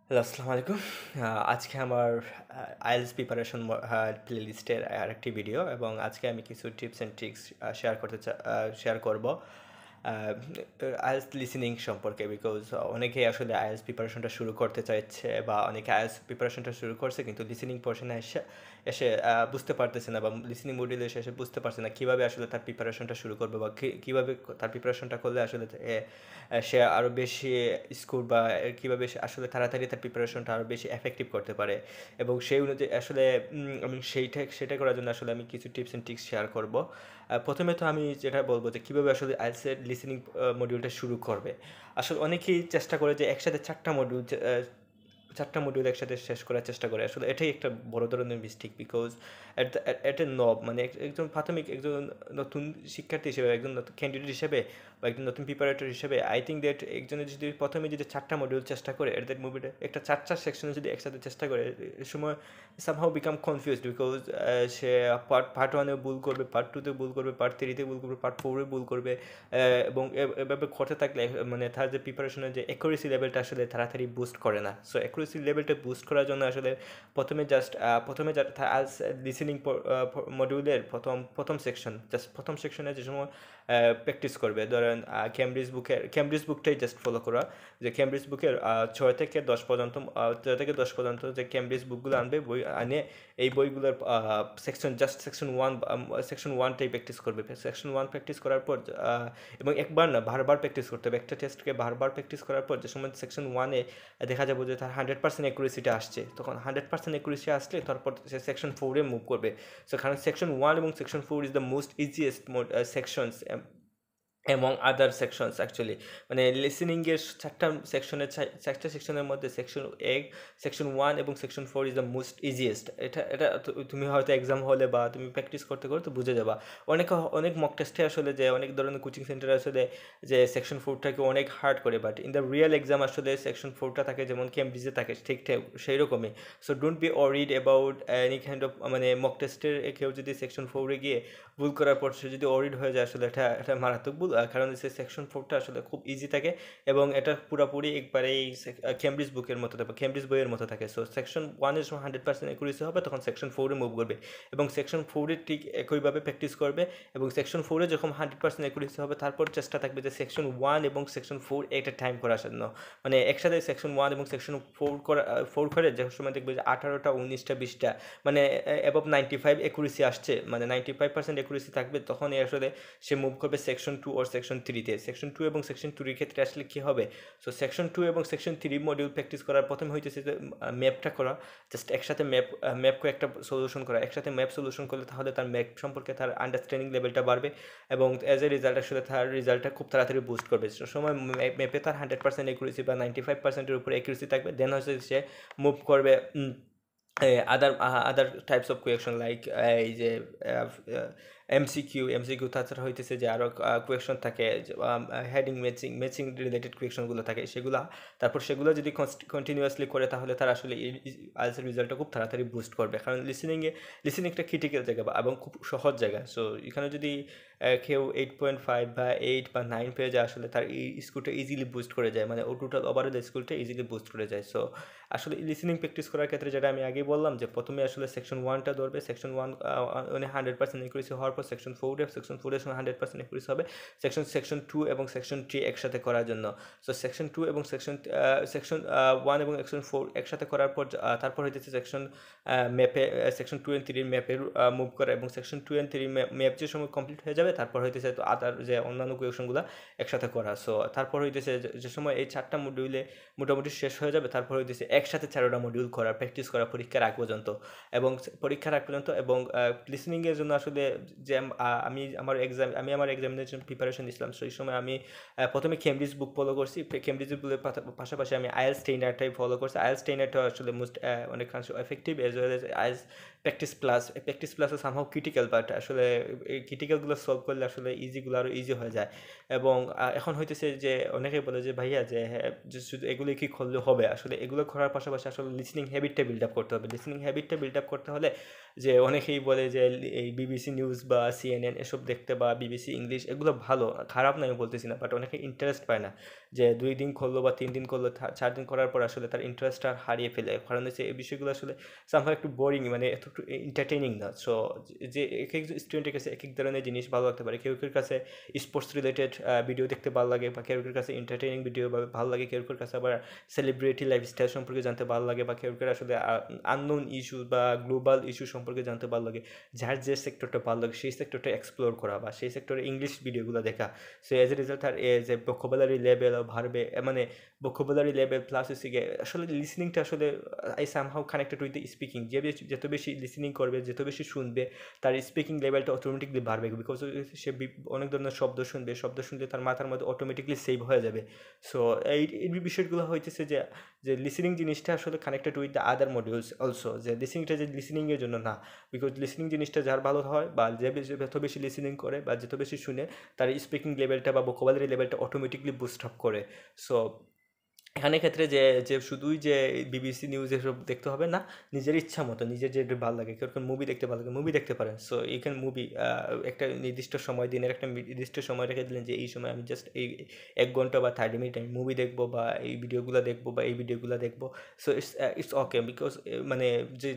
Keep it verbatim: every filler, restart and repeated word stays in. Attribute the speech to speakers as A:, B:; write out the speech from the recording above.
A: Hello, আসসালামু আলাইকুম। আ আজকে আমার আ আইএলটিএস প্রিপারেশন ম আ প্লেলিস্টের আরেকটি ভিডিও এবং আজকে আমি কিছু tips and tricks uh share করতে চা আ শেয়ার করব। আ আইএলটিএস লিসেনিং সম্পর্কে বিকজ অনেকেই আসলে আইএলটিএস প্রিপারেশনটা শুরু করতে চাইছে বা অনেকে আইএলটিএস প্রিপারেশনটা শুরু করছে কিন্তু লিসেনিং পোরশনে এসে এসে আ বুঝতে পারতেছে না বা লিসেনিং মডিউলে এসে, এসে বুঝতে পারছে না কিভাবে আসলে তার প্রিপারেশনটা শুরু করবে বা কি কিভাবে তার প্রিপারেশনটা করলে আসলে এ আ সে আরো বেশি স্কোর বা কিভাবে সে আসলে তাড়াতাড়ি তার প্রিপারেশনটা আরো বেশি এফেক্টিভ করতে পারে এবং সেই অনুযায়ী আসলে উম আমি সেইটা সেটা করার জন্য আসলে আমি কিছু টিপস অ্যান্ড ট্রিক্স শেয়ার করব। আ প্রথমে তো আমি যেটা বলব যে কিভাবে আসলে আইএলটিএস এর লিসেনিং আ মডিউলটা শুরু করবে। আসলে অনেকেই চেষ্টা করে যে একসাথে চার টা মডিউল যে আ চার টা মডিউল একসাথে শেষ করার চেষ্টা করে। আসলে এটাই একটা বড় ধরনের mistake because at the at a নব মানে এক একজন প্রাথমিক একজন নতুন শিক্ষার্থী হিসেবে, একজন নতুন ক্যান্ডিডেট হিসেবে বা একজন নতুন প্রিপারেটর হিসেবে আই থিঙ্ক দ্যাট একজনের যদি প্রথমে যদি চার টা মডিউল চেষ্টা করে এট দ্যাট মুভিটা একটা চার টা সেকশনে যদি একসাথে চেষ্টা করে এ সময় somehow become confused because uh say part part one এ ভুল করবে, পার্ট টু তে ভুল করবে, পার্ট থ্রি তে ভুল করবে, পার্ট ফোর এ ভুল করবে। অ্যা এবং এ এভাবে করতে থাকলে মানে তার যে প্রিপারেশনের যে অ্যাকুরেসি লেভেলটা আসলে তাড়াতাড়ি বুস্ট করে না। সো অ্যাকুরেসি লেভেলটা বুস্ট করার জন্য আসলে প্রথমে জাস্ট আ প্রথমে যা আস লিসেনিং প আ প মডিউলের প্রথম প্রথম সেকশন জাস্ট প্রথম সেকশনে যে সময় আ প্র্যাকটিস করবে ধরেন আ কেমব্রিজ বুকের কেমব্রিজ বুকটাই জাস্ট ফলো করা। যে কেমব্রিজ বুকের আ ছয় থেকে দশ পর্যন্ত আ ছয় থেকে দশ পর্যন্ত যে কেমব্রিজ বুকগুলো আনবে, বই আনে এই বইগুলোর uh section just section one um section one টাই প্র্যাকটিস করবে। সেকশন ওয়ান প্র্যাকটিস করার পর আ এবং একবার না বারবার প্র্যাকটিস করতে হবে। একটা টেস্টকে বারবার প্র্যাকটিস করার পর যে সময় সেকশন ওয়ান এ দেখা যাবে যে তার হান্ড্রেড পার্সেন্ট অ্যাকুরেসিটা আসছে। তখন হান্ড্রেড পার্সেন্ট অ্যাকুরেসি আসলে তারপর সে সেকশন ফোর এ মুভ করবে। সো কারণ সেকশন ওয়ান এবং section four is the most easiest mode uh sections um among other sections actually মানে লিসেনিং এর চার টা সেকশনের চা চার টা সেকশনের মধ্যে সেকশন এক, সেকশন ওয়ান এবং section four is the most easiest. এটা এটা তু তুমি হয়তো এক্সাম হলে বা তুমি প্র্যাকটিস করতে, করতে বুঝে যাবা। অনেকে অনেক মক টেস্টে আসলে যে অনেক ধরনের কোচিং সেন্টারে আসলে যে সেকশন ফোর টাকে অনেক হার্ড করে but in the real exam আসলে সেকশন ফোর টা থাকে যেমন কেমব্রিজে থাকে ঠিক ঠে সেইরকমই। So don't be worried about any kind of মানে মক টেস্টের কেউ যদি সেকশন ফোর এ গিয়ে ভুল করার পর সে যদি ওয়ারিড হয়ে যায় আসলে এটা এটা মারাত্মক ভুল। আ কারণ হচ্ছে সেকশন ফোর টা আসলে খুব ইজি থাকে এবং এটা পুরাপুরি একবারেই সেক আ কেমব্রিজ বুকের মতো থাকে, কেমব্রিজ বইয়ের মতো থাকে। সো সেকশন ওয়ান এর সময় হান্ড্রেড পার্সেন্ট অ্যাকুরেসি হবে তখন সেকশন ফোর এ মুভ করবে এবং সেকশন ফোর এ ঠিক একইভাবে প্র্যাকটিস করবে এবং সেকশন ফোর এ যখন হান্ড্রেড পার্সেন্ট অ্যাকুরেসি হবে তারপর চেষ্টা থাকবে যে সেকশন ওয়ান এবং সেকশন ফোর একটা টাইম করার জন্য। মানে একসাথে সেকশন ওয়ান এবং সেকশন ফোর করা আ ফোর করে যে সময় দেখবে যে আঠারোটা, উনিশটা, বিশটা মানে এ অ্যাবভ নাইনটি ফাইভ অ্যাকুরেসি আসছে, মানে নাইনটি ফাইভ পার্সেন্ট অ্যাকুরেসি থাকবে তখনই আসলে সে মুভ করবে section two or section three তে। সেকশন টু এবং সেকশন থ্রি এর ক্ষেত্রে আসলে কী হবে? সো সেকশন টু এবং সেকশন থ্রি মডিউল প্র্যাকটিস করার প্রথমে হইতেছে যে আ ম্যাপটা করা। জাস্ট একসাথে ম্যাপ আ ম্যাপ কয়েকটা সলিউশন করা। একসাথে ম্যাপ সলিউশন করলে তাহলে তার ম্যাপ সম্পর্কে তার আন্ডারস্ট্যান্ডিং লেভেলটা বাড়বে এবং অ্যাজ এ রিজাল্ট আসলে তার রিজাল্টটা খুব তাড়াতাড়ি বুস্ট করবে। সে সময় ম্যাপ ম্যাপে তার হান্ড্রেড পার্সেন্ট অ্যাকুরেসি বা নাইনটি ফাইভ পার্সেন্টের উপরে অ্যাকুরেসি থাকবে। দেন হচ্ছে সে মুভ করবে um a other uh other types of question like এই যে আ আ এমসিকিউ, এমসিকিউ তাছাড়া হইতেছে যে আরো আ কোয়েকশন থাকে যে um heading matching, matching related question গুলো থাকে সেগুলা। তারপর সেগুলো যদি কনস্ট কন্টিনিউয়াসলি করে তাহলে তার আসলে ই ই আইএলটিএস এর রেজাল্টটা খুব তাড়াতাড়ি বুস্ট করবে। কারণ লিসেনিং এ লিসেনিং একটা ক্রিটিক্যাল জায়গা বা এবং খুব সহজ জায়গা। সো এখানে যদি অ্যা কেউ এইট পয়েন্ট ফাইভ বা এইট বা নাইন পেয়ে যায় আসলে তার এই স্কোরটা ইজিলি বুস্ট করে যায়। মানে ও টোটাল ওভারঅল স্কোরটা ইজিলি বুস্ট করে যায়। সো আসলে লিসেনিং প্র্যাকটিস করার ক্ষেত্রে যেটা আমি আগেই বললাম যে প্রথমে আসলে সেকশন ওয়ান টা ধরবে। সেকশন ওয়ান আ মানে হান্ড্রেড পার্সেন্ট অ্যাকুরেসি হওয়ার পর সেকশন ফোর এ সেকশন ফোর এর সময় হান্ড্রেড পার্সেন্ট অ্যাকুরেসি হবে। সেকশন সেকশন টু এবং সেকশন থ্রি একসাথে করার জন্য। সো সেকশন টু এবং section uh section uh one এবং সেকশন ফোর একসাথে করার পর আ তারপর হইতেছে সেকশন আ ম্যাপে সেকশন টু অ্যান্ড থ্রি এর ম্যাপের আ মুভ করা এবং section two and three map map যে সময় কমপ্লিট হয়ে যাবে তারপর হইতেছে তো আদার যে অন্যান্য কোয়েকশনগুলা একসাথে করা। সো তারপর হইতেছে যে যে সময় এই চার টা মডিউলে মোটামুটি শেষ হয়ে যাবে তারপর হইতেছে একসাথে চার টা মডিউল করা, প্র্যাকটিস করা পরীক্ষার আগ পর্যন্ত এবং পরীক্ষার আগ পর্যন্ত এবং আ লিসেনিং এর জন্য আসলে যে আ আমি আমার এক্সাম আমি আমার এক্সামিনেশন প্রিপারেশন নিছিলাম সেই সময় আমি আ প্রথমে কেমব্রিজ বুক ফলো করছি। কেমব্রিজ বুকের পাতা পাশাপাশি আমি আইএলটিএস ট্রেইনারটাই ফলো করছি। আইএলটিএস ট্রেইনারটা আসলে মোস্ট আ অনেকাংশ effective as well as IELTS practice plus. Practice প্লাসও সামহাউ ক্রিটিক্যাল বাট আসলে এই ক্রিটিক্যালগুলো সলভ করলে আসলে ইজিগুলো আরও ইজি হয়ে যায় এবং আ এখন হইতেছে যে অনেকেই বলে যে ভাইয়া যে হ্যাঁ যে শুধু এগুলো কি করলে হবে? আসলে এগুলো করার পাশাপাশি আসলে লিসেনিং হ্যাবিটটা বিল্ড আপ করতে হবে। লিসেনিং হ্যাবিটটা বিল্ড আপ করতে হলে যে অনেকেই বলে যে এই বিবিসি নিউজ বা সিএনএন এসব দেখতে বা বিবিসি ইংলিশ এগুলো ভালো, খারাপ না আমি বলতেছি না বাট অনেকে ইন্টারেস্ট পায় না। যে দুই দিন করলো বা তিন দিন করলো, থা- চার দিন করার পর আসলে তার ইন্টারেস্টটা হারিয়ে ফেলে। কারণ হচ্ছে এই বিষয়গুলো আসলে সামহাও একটু বোরিং, মানে এত একটু এন্টারটেইনিং না। সো যে এক এক স্টুডেন্টের কাছে এক এক ধরনের জিনিস ভালো লাগতে পারে। কেউ কেউ কাছে স্পোর্টস রিলেটেড ভিডিও দেখতে ভালো লাগে, বা কেউ কেউ কাছে এন্টারটেইনিং ভিডিও ভালো লাগে, কেউ কেউ কাছে আবার সেলিব্রিটি লাইফস্টাইল সম্পর্কে জানতে ভালো লাগে, বা কেউ কেউ আসলে আননোন ইস্যু বা গ্লোবাল ইস্যু সম্পর্কে জানতে ভালো লাগে। যার যে সেক্টরটা ভালো লাগে সেই সেক্টরটা এক্সপ্লোর করা, বা সেই সেক্টরে ইংলিশ ভিডিওগুলো দেখা। সো এজ এ রেজাল্ট তার এ যে ভোকাবুলারি লেভেল ভার্বে, মানে ভোকাবুলারি লেভেল প্লাস হচ্ছে গিয়ে আসলে লিসনিংটা আসলে I somehow connected with the speaking. যে বেশি যত বেশি লিসনিং করবে, যত বেশি শুনবে, তার স্পিকিং লেভেলটা অটোমেটিকলি বাড়বে। বিকজ সে বি- অনেক ধরনের শব্দ শুনবে, শব্দ শুনলে তার মাথার মধ্যে অটোমেটিকলি সেভ হয়ে যাবে। সো এই এই বিষয়গুলো হইতেছে যে যে লিসনিং জিনিসটা আসলে connected with the other modules also. যে লিসনিংটা যে লিসনিংয়ের জন্য না, বিকজ লিসনিং জিনিসটা যার ভালো হয়, বা যে বেশি যত বেশি লিসনিং করে বা যত বেশি শুনে, তার স্পিকিং লেভেলটা বা ভোকাবুলারি লেভেলটা অটোমেটিকলি বুস্ট আপ করে। সো এখানে ক্ষেত্রে যে যে শুধুই যে বিবিসি নিউজ এসব দেখতে হবে না, নিজের ইচ্ছা মতো নিজের যে ভালো লাগে, কেউ মুভি দেখতে ভালো লাগে মুভি দেখতে পারেন। সো এই ক্যান মুভি একটা নির্দিষ্ট সময়, দিনের একটা নির্দিষ্ট সময় রেখে দিলেন যে এই সময় আমি জাস্ট এই এক ঘন্টা বা থার্টি মিনিট আমি মুভি দেখবো, বা এই ভিডিওগুলো দেখবো, বা এই ভিডিওগুলো দেখবো। So it's it's okay, because মানে যে